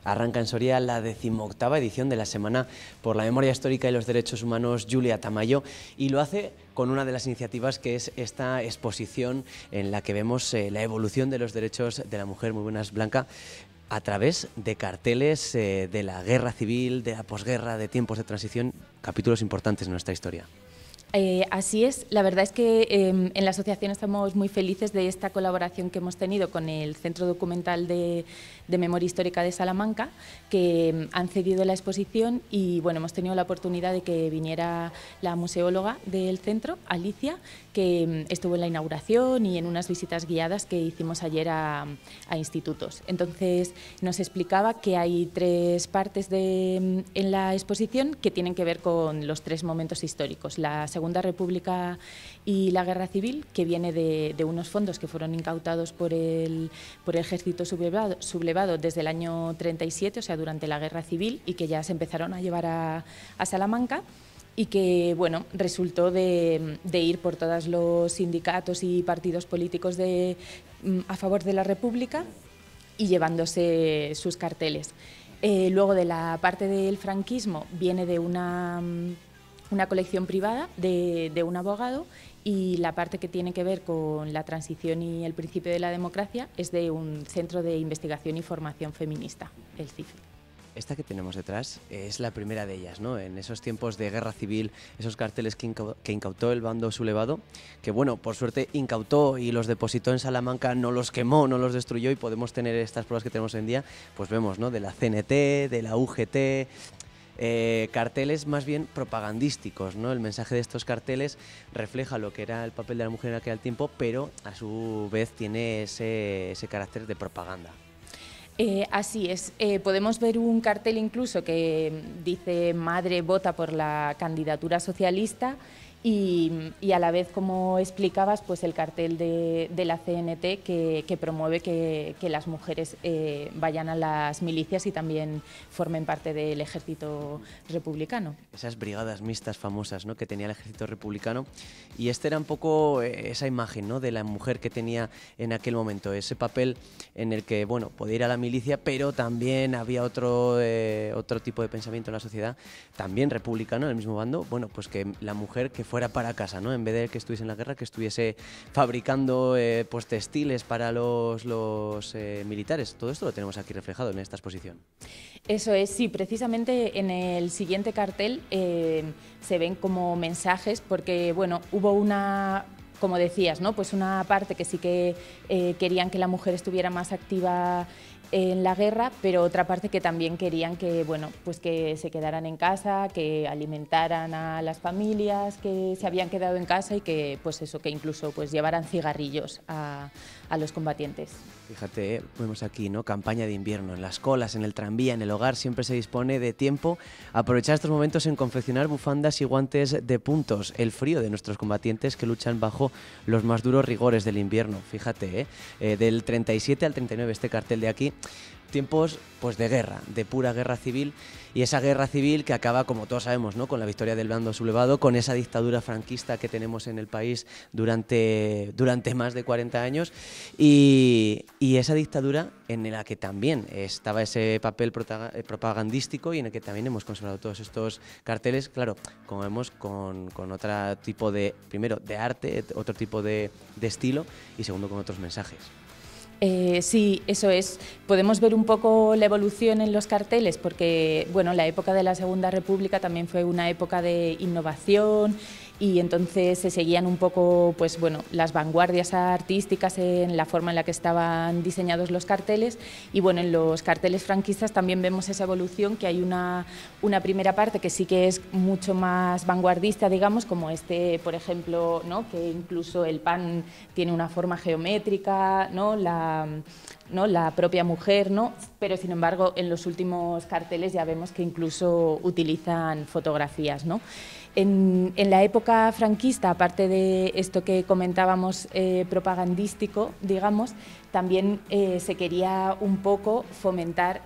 Arranca en Soria la 18ª edición de la Semana por la Memoria Histórica y los Derechos Humanos Julia Tamayo, y lo hace con una de las iniciativas que es esta exposición en la que vemos la evolución de los derechos de la mujer. Muy buenas, Blanca. A través de carteles de la guerra civil, de la posguerra, de tiempos de transición, capítulos importantes en nuestra historia. Así es, la verdad es que en la asociación estamos muy felices de esta colaboración que hemos tenido con el Centro Documental de Memoria Histórica de Salamanca, que han cedido la exposición y bueno, hemos tenido la oportunidad de que viniera la museóloga del centro, Alicia, que estuvo en la inauguración y en unas visitas guiadas que hicimos ayer a institutos. Entonces nos explicaba que hay tres partes en la exposición que tienen que ver con los tres momentos históricos: la Segunda República y la Guerra Civil, que viene de unos fondos que fueron incautados por el ejército sublevado desde el año 37, o sea, durante la Guerra Civil, y que ya se empezaron a llevar a Salamanca, y que bueno, resultó de ir por todos los sindicatos y partidos políticos a favor de la República y llevándose sus carteles. Luego, de la parte del franquismo, viene de una colección privada de un abogado, y la parte que tiene que ver con la transición y el principio de la democracia es de un centro de investigación y formación feminista, el CIFE. Esta que tenemos detrás es la primera de ellas, ¿no? En esos tiempos de guerra civil, esos carteles que incautó el bando sublevado, que bueno, por suerte incautó y los depositó en Salamanca, no los quemó, no los destruyó, y podemos tener estas pruebas que tenemos hoy en día, pues vemos, ¿no? De la CNT, de la UGT, carteles más bien propagandísticos, ¿no? El mensaje de estos carteles refleja lo que era el papel de la mujer en aquel tiempo, pero a su vez tiene ese carácter de propaganda. Así es. Podemos ver un cartel incluso que dice "Madre vota por la candidatura socialista", y a la vez, como explicabas, pues el cartel de la CNT que promueve que las mujeres vayan a las milicias y también formen parte del ejército republicano. Esas brigadas mixtas famosas, ¿no?, que tenía el ejército republicano, y este era un poco esa imagen, ¿no?, de la mujer que tenía en aquel momento, ese papel en el que, bueno, podía ir a la milicia, pero también había otro tipo de pensamiento en la sociedad, también republicano, en el mismo bando, bueno, pues que la mujer que fuera para casa, ¿no?, en vez de que estuviese en la guerra, que estuviese fabricando pues textiles para los militares. Todo esto lo tenemos aquí reflejado en esta exposición. Eso es, sí, precisamente en el siguiente cartel se ven como mensajes, porque bueno, hubo como decías, ¿no?, pues una parte que sí que querían que la mujer estuviera más activa en la guerra, pero otra parte que también querían que, bueno, pues que se quedaran en casa, que alimentaran a las familias que se habían quedado en casa, y que pues eso, que incluso pues llevaran cigarrillos a los combatientes. Fíjate, vemos aquí, ¿no?, campaña de invierno. En las colas, en el tranvía, en el hogar, siempre se dispone de tiempo a aprovechar estos momentos en confeccionar bufandas y guantes de puntos. El frío de nuestros combatientes que luchan bajo los más duros rigores del invierno. Fíjate, del 37 al 39 este cartel de aquí. Tiempos pues de guerra, de pura guerra civil, y esa guerra civil que acaba, como todos sabemos, ¿no?, con la victoria del bando sublevado, con esa dictadura franquista que tenemos en el país durante más de 40 años, y esa dictadura en la que también estaba ese papel propagandístico, y en el que también hemos conservado todos estos carteles, claro, como vemos, con otro tipo de, primero, de arte, otro tipo de estilo, y segundo, con otros mensajes. Sí, eso es. Podemos ver un poco la evolución en los carteles, porque bueno, la época de la Segunda República también fue una época de innovación, y entonces se seguían un poco, pues bueno, las vanguardias artísticas en la forma en la que estaban diseñados los carteles. Y bueno, en los carteles franquistas también vemos esa evolución, que hay una primera parte que sí que es mucho más vanguardista, digamos, como este, por ejemplo, ¿no?, que incluso el pan tiene una forma geométrica, ¿no?, la propia mujer, ¿no?, pero sin embargo en los últimos carteles ya vemos que incluso utilizan fotografías, ¿no? En la época franquista, aparte de esto que comentábamos propagandístico, digamos, también se quería un poco fomentar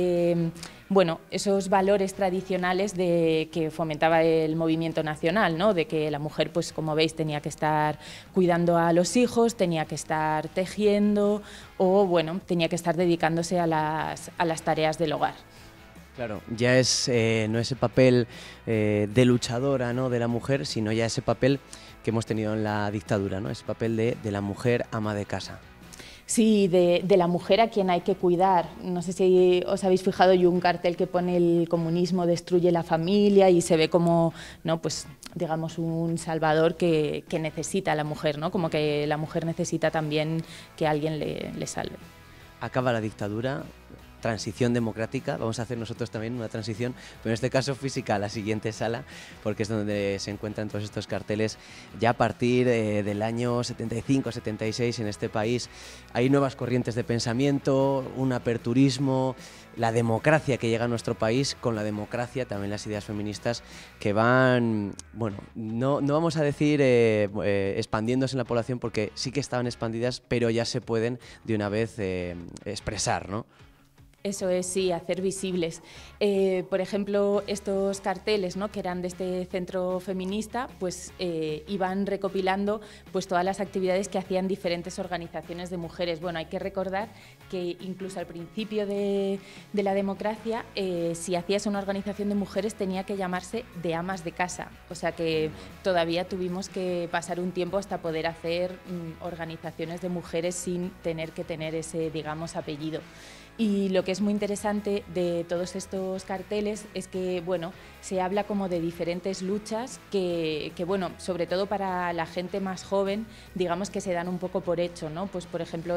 esos valores tradicionales que fomentaba el movimiento nacional, ¿no? De que la mujer, pues como veis, tenía que estar cuidando a los hijos, tenía que estar tejiendo o tenía que estar dedicándose a las tareas del hogar. Claro, ya es no ese papel de luchadora, ¿no?, de la mujer, sino ya ese papel que hemos tenido en la dictadura, ¿no?, ese papel de la mujer ama de casa. Sí, de la mujer a quien hay que cuidar. No sé si os habéis fijado, hay un cartel que pone el comunismo destruye la familia y se ve como, ¿no?, pues digamos un salvador que necesita a la mujer, ¿no?, como que la mujer necesita también que alguien le salve. Acaba la dictadura, transición democrática, vamos a hacer nosotros también una transición, pero en este caso física, a la siguiente sala, porque es donde se encuentran todos estos carteles. Ya a partir del año 75-76 en este país hay nuevas corrientes de pensamiento, un aperturismo, la democracia que llega a nuestro país, con la democracia también las ideas feministas que van, no vamos a decir expandiéndose en la población, porque sí que estaban expandidas, pero ya se pueden de una vez expresar, ¿no? Eso es, sí, hacer visibles. Por ejemplo, estos carteles, ¿no?, que eran de este centro feminista, pues iban recopilando pues todas las actividades que hacían diferentes organizaciones de mujeres. Bueno, hay que recordar que incluso al principio de la democracia, si hacías una organización de mujeres tenía que llamarse de amas de casa. O sea que todavía tuvimos que pasar un tiempo hasta poder hacer organizaciones de mujeres sin tener que tener ese, digamos, apellido. Y lo que es muy interesante de todos estos carteles es que, se habla como de diferentes luchas que sobre todo para la gente más joven, digamos que se dan un poco por hecho, ¿no? Pues, por ejemplo,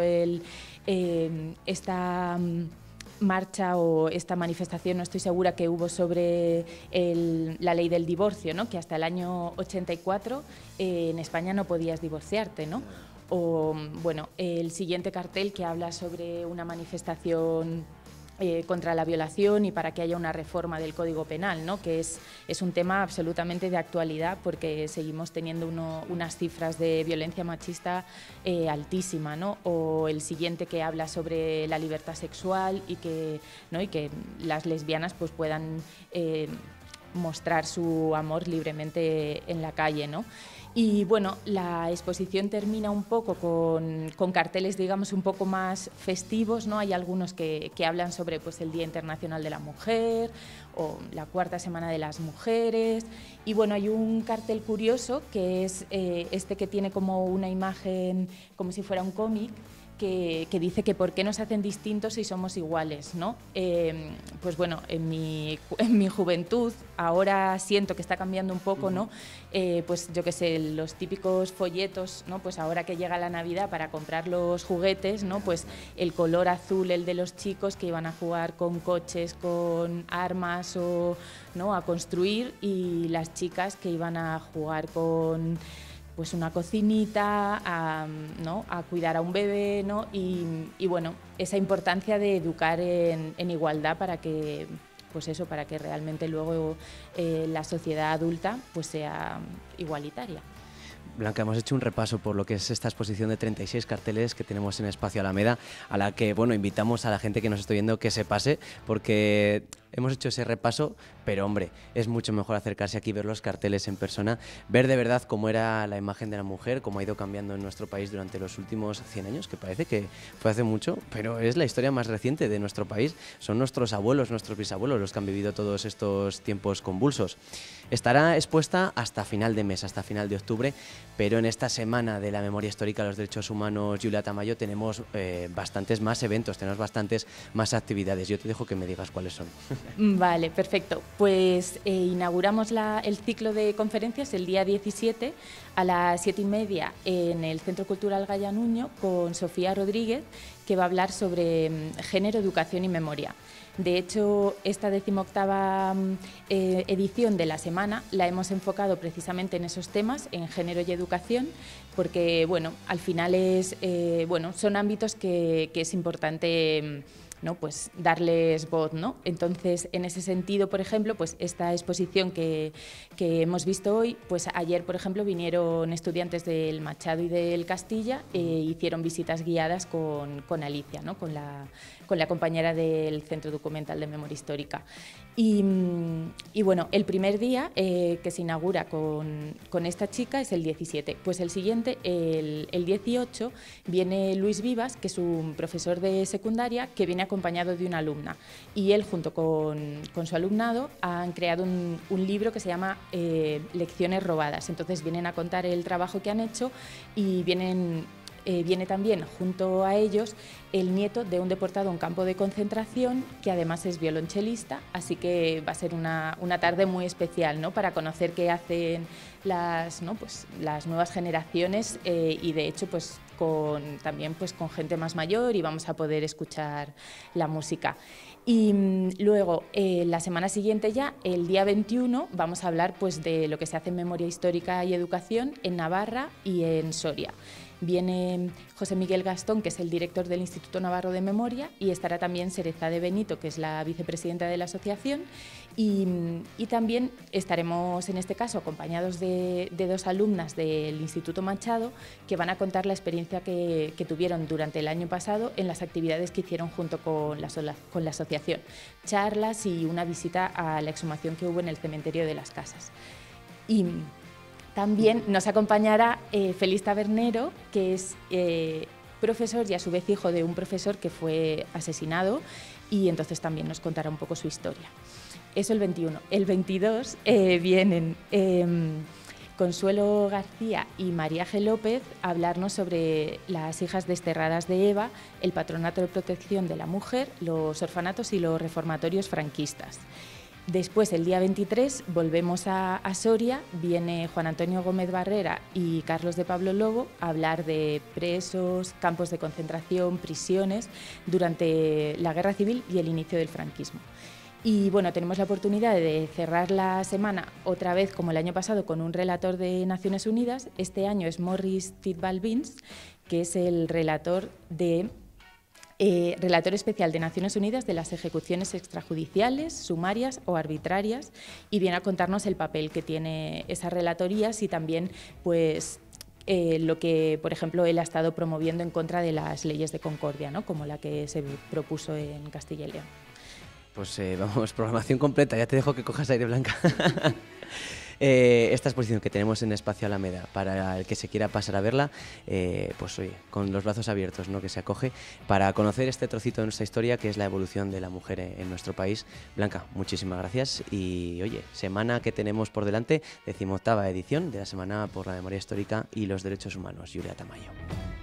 esta marcha o esta manifestación, no estoy segura, que hubo sobre la ley del divorcio, ¿no?, que hasta el año 84 en España no podías divorciarte, ¿no? O, el siguiente cartel que habla sobre una manifestación contra la violación y para que haya una reforma del Código Penal, ¿no?, que es un tema absolutamente de actualidad, porque seguimos teniendo unas cifras de violencia machista altísima, ¿no? O el siguiente que habla sobre la libertad sexual y que las lesbianas pues puedan mostrar su amor libremente en la calle, ¿no? Y la exposición termina un poco con carteles, digamos, un poco más festivos, ¿no? Hay algunos que hablan sobre pues, el Día Internacional de la Mujer o la Cuarta Semana de las Mujeres. Y hay un cartel curioso que es este que tiene como una imagen, como si fuera un cómic, que dice que por qué nos hacen distintos si somos iguales, ¿no? Pues en mi juventud, ahora siento que está cambiando un poco, ¿no? Pues yo qué sé, los típicos folletos, ¿no? Pues ahora que llega la Navidad para comprar los juguetes, ¿no? Pues el color azul, el de los chicos que iban a jugar con coches, con armas o, ¿no?, a construir, y las chicas que iban a jugar con pues una cocinita, a cuidar a un bebé, ¿no? Y esa importancia de educar en igualdad para que realmente luego la sociedad adulta pues sea igualitaria. Blanca, hemos hecho un repaso por lo que es esta exposición de 36 carteles que tenemos en Espacio Alameda, a la que invitamos a la gente que nos esté viendo que se pase, porque hemos hecho ese repaso, pero hombre, es mucho mejor acercarse aquí, ver los carteles en persona, ver de verdad cómo era la imagen de la mujer, cómo ha ido cambiando en nuestro país durante los últimos 100 años, que parece que fue hace mucho, pero es la historia más reciente de nuestro país. Son nuestros abuelos, nuestros bisabuelos los que han vivido todos estos tiempos convulsos. Estará expuesta hasta final de mes, hasta final de octubre, pero en esta semana de la memoria histórica de los derechos humanos, Julia Tamayo, tenemos bastantes más eventos, tenemos bastantes más actividades. Yo te dejo que me digas cuáles son. Vale, perfecto. Pues inauguramos el ciclo de conferencias el día 17 a las 7:30 en el Centro Cultural Gaya Nuño con Sofía Rodríguez, que va a hablar sobre género, educación y memoria. De hecho, esta 18ª edición de la semana la hemos enfocado precisamente en esos temas, en género y educación, porque al final son ámbitos que es importante ¿no? Pues darles voz, ¿no? Entonces, en ese sentido, por ejemplo, pues esta exposición que hemos visto hoy, pues ayer, por ejemplo, vinieron estudiantes del Machado y del Castilla e hicieron visitas guiadas con Alicia, ¿no? Con la compañera del Centro Documental de Memoria Histórica. Y bueno, el primer día que se inaugura con esta chica es el 17. Pues el siguiente, el 18, viene Luis Vivas, que es un profesor de secundaria que viene acompañado de una alumna. Y él, junto con su alumnado, han creado un libro que se llama Lecciones robadas. Entonces vienen a contar el trabajo que han hecho y viene también junto a ellos el nieto de un deportado a un campo de concentración, que además es violonchelista, así que va a ser una tarde muy especial, ¿no? Para conocer qué hacen las nuevas generaciones y de hecho pues también pues con gente más mayor, y vamos a poder escuchar la música. Y luego, la semana siguiente ya, el día 21, vamos a hablar pues de lo que se hace en memoria histórica y educación en Navarra y en Soria. Viene José Miguel Gastón, que es el director del Instituto Navarro de Memoria, y estará también Cerezade Benito, que es la vicepresidenta de la asociación, y también estaremos en este caso acompañados de dos alumnas del Instituto Machado, que van a contar la experiencia que tuvieron durante el año pasado en las actividades que hicieron junto con la asociación, charlas y una visita a la exhumación que hubo en el cementerio de las Casas. Y también nos acompañará Félix Tabernero, que es profesor y a su vez hijo de un profesor que fue asesinado, y entonces también nos contará un poco su historia. Eso el 21. El 22 vienen Consuelo García y María G. López a hablarnos sobre las hijas desterradas de Eva, el Patronato de Protección de la Mujer, los orfanatos y los reformatorios franquistas. Después, el día 23, volvemos a Soria, viene Juan Antonio Gómez Barrera y Carlos de Pablo Lobo a hablar de presos, campos de concentración, prisiones durante la Guerra Civil y el inicio del franquismo. Y bueno, tenemos la oportunidad de cerrar la semana otra vez, como el año pasado, con un relator de Naciones Unidas. Este año es Morris Tidball-Vince, que es el relator especial de Naciones Unidas de las ejecuciones extrajudiciales, sumarias o arbitrarias, y viene a contarnos el papel que tiene esas relatorías y también pues lo que, por ejemplo, él ha estado promoviendo en contra de las leyes de concordia, ¿no? Como la que se propuso en Castilla y León. Pues vamos, programación completa, ya te dejo que cojas aire, Blanca. Esta exposición que tenemos en Espacio Alameda, para el que se quiera pasar a verla, pues oye, con los brazos abiertos, ¿no? Que se acoge para conocer este trocito de nuestra historia, que es la evolución de la mujer en nuestro país. Blanca, muchísimas gracias y oye, semana que tenemos por delante, 18ª edición de la Semana por la Memoria Histórica y los Derechos Humanos. Julia Tamayo.